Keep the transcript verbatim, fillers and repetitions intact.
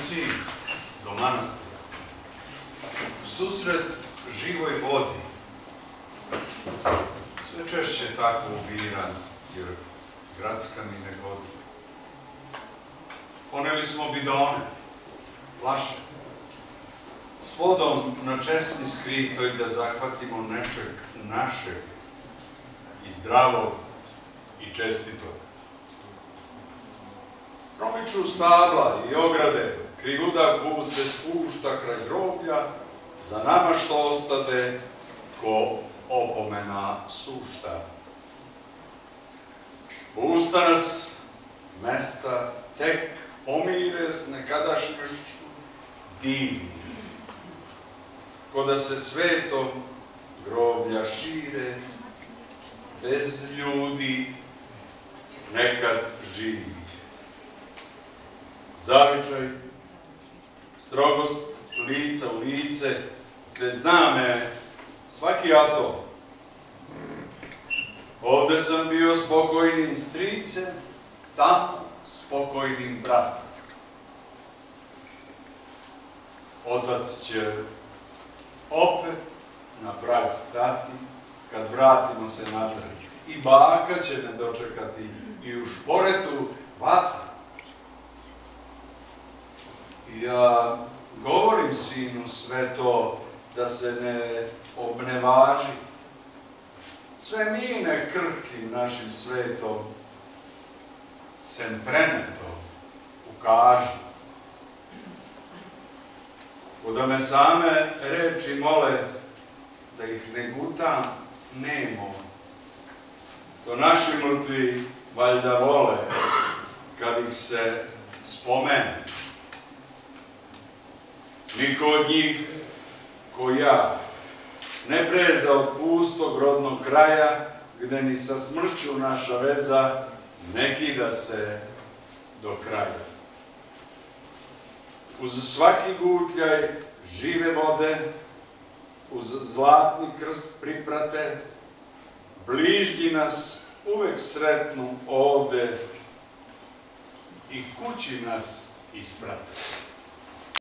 sin do manastira, susret živoj vodi, sve češće tako ubiran, jer gradska mi ne godi. Poneli smo bidone, flaše, s vodom na česmi skritoj da zahvatimo nečeg našeg i zdravog i čestitog. Promiču stabla i ograde, krivudav put se spušta kraj groblja, za nama što ostade ko opomena sušta. Pusta nas mesta tek pomire s nekadašnjošću divni, ko da se svetom groblja šire, bez ljudi nekad živi. Zavičaj, strogost lica u lice, gde zna me svaki atom. Ovde sam bio spokojnim stricem, tamo spokojnim bratom. Otac će opet na prag stati kad vratimo se natrag. I baka će me dočekati i u šporetu vatra. Ja govorim sinu sve to da se ne obnevaži. Sve mine krhkim našim svetom sempreneto ukaži. Kuda me same reči mole da ih ne gutam nemo, to naši mrtvi valjda vole kad ih se spomene. Niko od njih, ko ja, ne preza od pustog rodnog kraja, gde ni sa smrću naša veza ne kida se do kraja. Uz svaki gutljaj žive vode, uz zlatni krst priprate, bližnji nas uvek sretnu ovde i kući nas isprate.